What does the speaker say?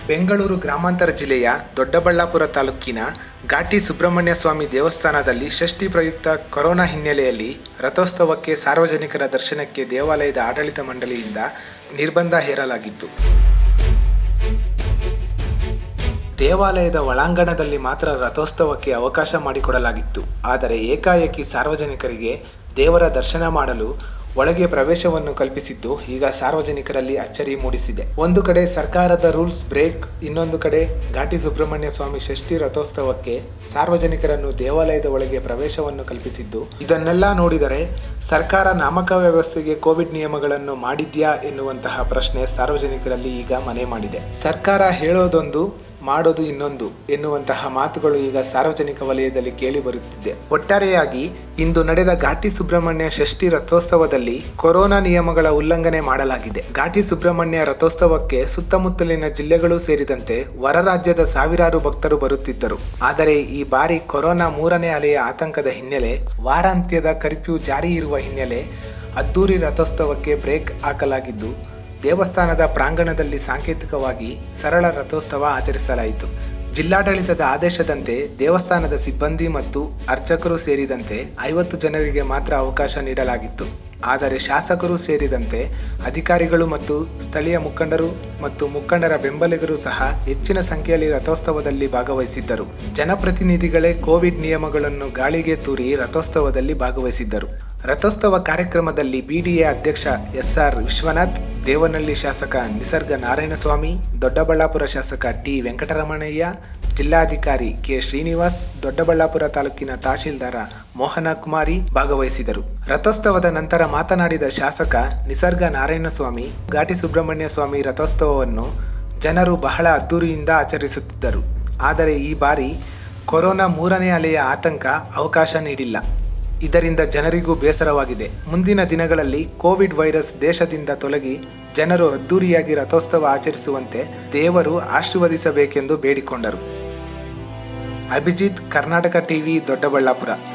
ಬೆಂಗಳೂರು ಗ್ರಾಮಾಂತರ ಜಿಲ್ಲೆಯ ದೊಡ್ಡಬಳ್ಳಾಪುರ ತಾಲೂಕಿನ ಘಾಟಿ ಸುಬ್ರಹ್ಮಣ್ಯ ಸ್ವಾಮಿ ದೇವಸ್ಥಾನದಲ್ಲಿ ಷಷ್ಠಿ ಪ್ರಯುಕ್ತ ಕೊರೋನಾ ಹಿನ್ನೆಲೆಯಲ್ಲಿ ರಥೋತ್ಸವಕ್ಕೆ ಸಾರ್ವಜನಿಕರ ದರ್ಶನಕ್ಕೆ ದೇವಾಲಯದ ಆಡಳಿತ ಮಂಡಳಿಯಿಂದ ನಿರ್ಬಂಧ ಹೇರಲಾಗಿತ್ತು. ದೇವಾಲಯದ ಒಳಾಂಗಣದಲ್ಲಿ ಮಾತ್ರ ರಥೋತ್ಸವಕ್ಕೆ ಅವಕಾಶ ಮಾಡಿಕೊಡಲಾಗಿತ್ತು. ಆದರೆ ಏಕಾಏಕಿ ಸಾರ್ವಜನಿಕರಿಗೆ ದೇವರ ದರ್ಶನ ಮಾಡಲು ಒಳಗೆ ಪ್ರವೇಶವನ್ನು ಕಲ್ಪಿಸಿದ್ದು ಈಗ ಸಾರ್ವಜನಿಕರಲ್ಲಿ ಅಚ್ಚರಿ ಮೂಡಿಸಿದೆ. ಒಂದು ಕಡೆ ಸರ್ಕಾರದ ರೂಲ್ಸ್ ಬ್ರೇಕ್, ಇನ್ನೊಂದು ಕಡೆ ಘಾಟಿ ಸುಬ್ರಹ್ಮಣ್ಯ ಸ್ವಾಮಿ ಷಷ್ಠಿ ರಥೋತ್ಸವಕ್ಕೆ ಸಾರ್ವಜನಿಕರನ್ನು ದೇವಾಲಯದ ಒಳಗೆ ಪ್ರವೇಶವನ್ನು ಕಲ್ಪಿಸಿದ್ದು, ಇದನ್ನೆಲ್ಲ ನೋಡಿದರೆ ಸರ್ಕಾರ ನಾಮಕ ವ್ಯವಸ್ಥೆಗೆ ಕೋವಿಡ್ ನಿಯಮಗಳನ್ನು ಮಾಡಿದ್ಯಾ ಎನ್ನುವಂತಹ ಪ್ರಶ್ನೆ ಸಾರ್ವಜನಿಕರಲ್ಲಿ ಈಗ ಮನೆ ಮಾಡಿದೆ. ಸರ್ಕಾರ ಹೇಳೋದೊಂದು ಮಾಡೋದು ಇನ್ನೊಂದು ಎನ್ನುವಂತಹ ಮಾತುಗಳು ಈಗ ಸಾರ್ವಜನಿಕ ವಲಯದಲ್ಲಿ ಕೇಳಿ ಬರುತ್ತಿದೆ. ಒಟ್ಟಾರೆಯಾಗಿ ಇಂದು ನಡೆದ ಘಾಟಿ ಸುಬ್ರಹ್ಮಣ್ಯ ಷಷ್ಠಿ ರಥೋತ್ಸವದಲ್ಲಿ ಕೊರೋನಾ ನಿಯಮಗಳ ಉಲ್ಲಂಘನೆ ಮಾಡಲಾಗಿದೆ. ಘಾಟಿ ಸುಬ್ರಹ್ಮಣ್ಯ ರಥೋತ್ಸವಕ್ಕೆ ಸುತ್ತಮುತ್ತಲಿನ ಜಿಲ್ಲೆಗಳು ಸೇರಿದಂತೆ ಹೊರ ರಾಜ್ಯದ ಸಾವಿರಾರು ಭಕ್ತರು ಬರುತ್ತಿದ್ದರು. ಆದರೆ ಈ ಬಾರಿ ಕೊರೋನಾ 3ನೇ ಅಲೆಯ ಆತಂಕದ ಹಿನ್ನೆಲೆ, ವಾರಾಂತ್ಯದ ಕರ್ಫ್ಯೂ ಜಾರಿ ಇರುವ ಹಿನ್ನೆಲೆ ಅದ್ದೂರಿ ರಥೋತ್ಸವಕ್ಕೆ ಬ್ರೇಕ್ ಹಾಕಲಾಗಿದ್ದು, ದೇವಸ್ಥಾನದ ಪ್ರಾಂಗಣದಲ್ಲಿ ಸಾಂಕೇತಿಕವಾಗಿ ಸರಳ ರಥೋತ್ಸವ ಆಚರಿಸಲಾಯಿತು. ಜಿಲ್ಲಾಡಳಿತದ ಆದೇಶದಂತೆ ದೇವಸ್ಥಾನದ ಸಿಬ್ಬಂದಿ ಮತ್ತು ಅರ್ಚಕರು ಸೇರಿದಂತೆ 50 ಜನರಿಗೆ ಮಾತ್ರ ಅವಕಾಶ ನೀಡಲಾಗಿತ್ತು. ಆದರೆ ಶಾಸಕರು ಸೇರಿದಂತೆ ಅಧಿಕಾರಿಗಳು ಮತ್ತು ಸ್ಥಳೀಯ ಮುಖಂಡರು ಮತ್ತು ಮುಖಂಡರ ಬೆಂಬಲಿಗರು ಸಹ ಹೆಚ್ಚಿನ ಸಂಖ್ಯೆಯಲ್ಲಿ ರಥೋತ್ಸವದಲ್ಲಿ ಭಾಗವಹಿಸಿದ್ದರು. ಜನಪ್ರತಿನಿಧಿಗಳೇ ಕೋವಿಡ್ ನಿಯಮಗಳನ್ನು ಗಾಳಿಗೆ ತೂರಿ ರಥೋತ್ಸವದಲ್ಲಿ ಭಾಗವಹಿಸಿದ್ದರು. ರಥೋತ್ಸವ ಕಾರ್ಯಕ್ರಮದಲ್ಲಿ ಬಿಡಿಎ ಅಧ್ಯಕ್ಷ ಎಸ್ಆರ್ ವಿಶ್ವನಾಥ್, ದೇವನಹಳ್ಳಿ ಶಾಸಕ ನಿಸರ್ಗ ನಾರಾಯಣಸ್ವಾಮಿ, ದೊಡ್ಡಬಳ್ಳಾಪುರ ಶಾಸಕ ಟಿ ವೆಂಕಟರಮಣಯ್ಯ, ಜಿಲ್ಲಾಧಿಕಾರಿ ಕೆ ಶ್ರೀನಿವಾಸ್, ದೊಡ್ಡಬಳ್ಳಾಪುರ ತಾಲೂಕಿನ ತಹಶೀಲ್ದಾರ ಮೋಹನ ಕುಮಾರಿ ಭಾಗವಹಿಸಿದರು. ರಥೋತ್ಸವದ ನಂತರ ಮಾತನಾಡಿದ ಶಾಸಕ ನಿಸರ್ಗ ನಾರಾಯಣಸ್ವಾಮಿ, ಘಾಟಿ ಸುಬ್ರಹ್ಮಣ್ಯ ಸ್ವಾಮಿ ರಥೋತ್ಸವವನ್ನು ಜನರು ಬಹಳ ಅದ್ದೂರಿಯಿಂದ ಆಚರಿಸುತ್ತಿದ್ದರು. ಆದರೆ ಈ ಬಾರಿ ಕೊರೋನಾ 3ನೇ ಅಲೆಯ ಆತಂಕ ಅವಕಾಶ ನೀಡಿಲ್ಲ. ಇದರಿಂದ ಜನರಿಗೂ ಬೇಸರವಾಗಿದೆ. ಮುಂದಿನ ದಿನಗಳಲ್ಲಿ ಕೋವಿಡ್ ವೈರಸ್ ದೇಶದಿಂದ ತೊಲಗಿ ಜನರು ಅದ್ದೂರಿಯಾಗಿ ರಥೋತ್ಸವ ಆಚರಿಸುವಂತೆ ದೇವರು ಆಶೀರ್ವದಿಸಬೇಕೆಂದು ಬೇಡಿಕೊಂಡರು. ಅಭಿಜಿತ್, ಕರ್ನಾಟಕ ಟಿವಿ, ದೊಡ್ಡಬಳ್ಳಾಪುರ.